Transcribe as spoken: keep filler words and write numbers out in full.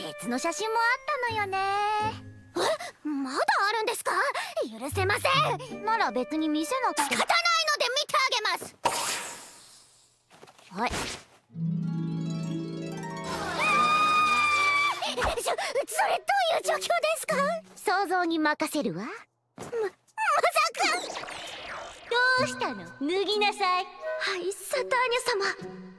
別の写真もあったのよね。え、まだあるんですか？許せません。なら別に見せなくて。仕方ないので見てあげます。はい。そ、それどういう状況ですか？想像に任せるわ。ま、まさか。どうしたの？脱ぎなさい。はい、サターニャ様。